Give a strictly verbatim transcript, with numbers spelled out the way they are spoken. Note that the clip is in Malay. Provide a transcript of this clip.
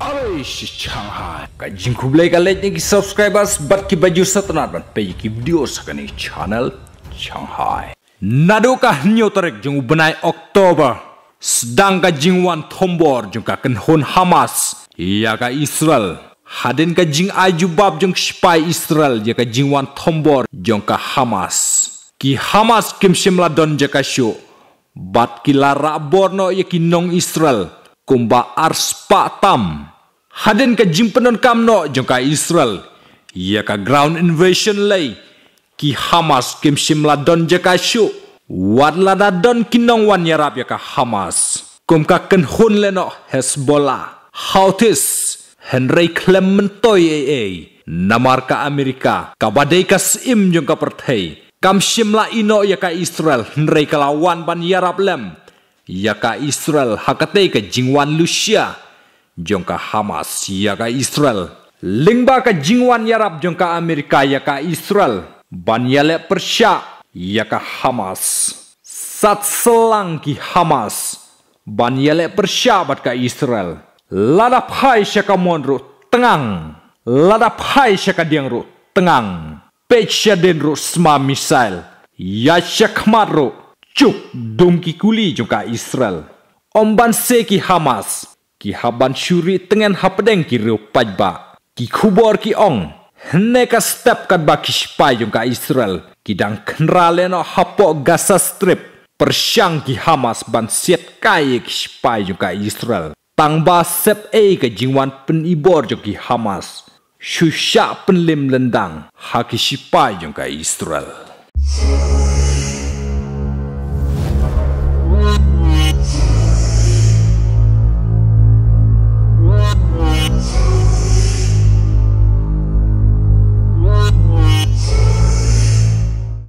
Alish Shanghai. Kajing kublai kalet ni subscribers bat ki baju setenat ban pe ki video sakani channel Shanghai. Nado ka nyo terek jung benai Oktober. Sedang ka jingwan tombor jung ka kenhon Hamas. Iaka Israel. Hadin ka jing ajubab jung spy Israel ya ka jingwan tombor jung ka Hamas. Ki Hamas kim simla don jaka syo. Bat ki lara borno ya ki nong Israel. Kumba ars patam. Hadin ka jing penon kamno jong ka Israel. Ia ka ground invasion lay. Ki Hamas kim simla don jaka syu. Wat lada don kinong wan yarap ya ka Hamas. Kum ka kenhun leno Hezbollah. Houthis. Henry Clementoy A A. Namar ka Amerika. Kabadai ka sim jong ka perthai. Kam simla ino ya ka Israel. Henry kalawan ban yarap lem. Iaka Israel hakate ka jingwan Lucia jongka Hamas iaka Israel lingba ka jingwan yarap jongka Amerika iaka Israel banyale Persia iaka Hamas sat selang ki Hamas banyale Persia bat ka Israel ladap hai syaka monru tengang ladap hai syaka diangru tengang pecha denru sma misail ya syakmaru cuk dongki kuli juga Israel. Omban se ki Hamas. Ki haban syuri tengen hapedeng ki riu pajba. Ki kubor ki ong. Hene ka step kat ba ki spy juga Israel. Ki dang kenrale no hapo Gaza Strip. Persyang ki Hamas ban siet kaya ki spy juga Israel. Tangba sepei ke jingwan penibor juga ki Hamas. Syusyak penlim lendang. Haki spy juga Israel.